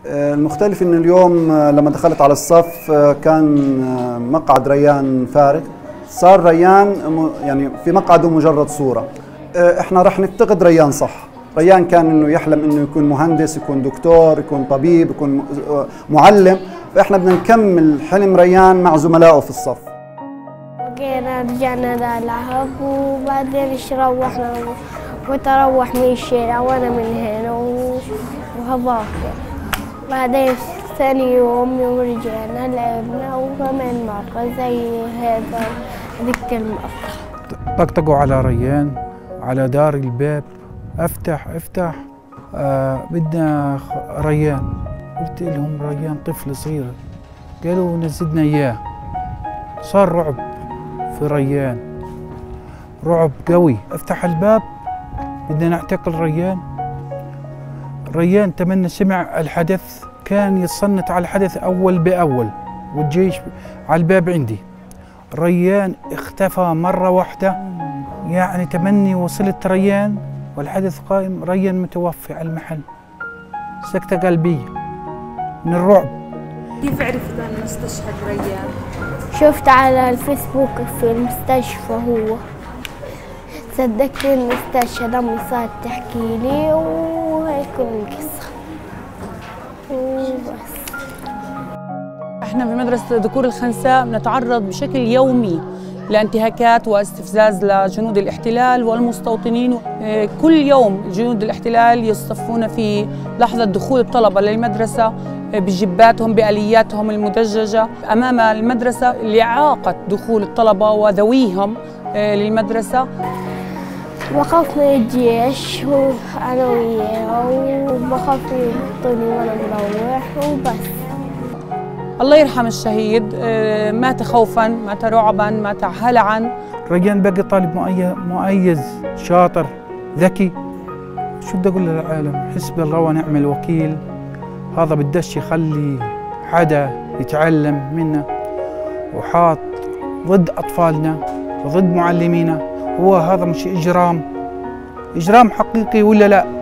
المختلف إن اليوم لما دخلت على الصف كان مقعد ريان فارغ، صار ريان يعني في مقعده مجرد صورة. احنا رح نفتقد ريان صح. ريان كان انه يحلم انه يكون مهندس، يكون دكتور، يكون طبيب، يكون معلم، فاحنا بدنا نكمل حلم ريان مع زملائه في الصف. بقينا رجعنا نلعب وبعدين روحنا وتروح من الشارع وانا من هنا وهذاك. بعدين ثاني يوم رجعنا لعبنا وكمان مرة زي هذا ذيك المرة. طقطقوا على ريان على دار الباب، افتح افتح بدنا ريان. قلت لهم ريان طفل صغير، قالوا نزدنا اياه. صار رعب في ريان، رعب قوي. افتح الباب بدنا نعتقل ريان. ريان تمنى سمع الحدث، كان يتصنت على الحدث أول بأول والجيش على الباب عندي. ريان اختفى مرة واحدة، يعني تمني وصلت ريان والحدث قائم، ريان متوفي على المحل. سكتة قلبية من الرعب. كيف عرفت أن استشهد ريان؟ شفت على الفيسبوك في المستشفى، هو صدقت إنه استشهد. أمي صارت تحكي لي وهيك القصة وبس. احنا في مدرسة ذكور الخنساء بنتعرض بشكل يومي لانتهاكات واستفزاز لجنود الاحتلال والمستوطنين. كل يوم جنود الاحتلال يصطفون في لحظة دخول الطلبة للمدرسة بجباتهم بآلياتهم المدججة أمام المدرسة لإعاقة دخول الطلبة وذويهم للمدرسة. بخاف من الجيش أنا وياه، وبخاف يقتلني وأنا مروح وبس. الله يرحم الشهيد، مات خوفاً، مات رعباً، مات هلعاً. ريان بقي طالب مؤيز شاطر ذكي. شو بدي أقول للعالم؟ حسبي الله ونعم الوكيل. هذا بدش يخلي حدا يتعلم منه، وحاط ضد أطفالنا وضد معلمينا. هو هذا مش إجرام حقيقي ولا لا؟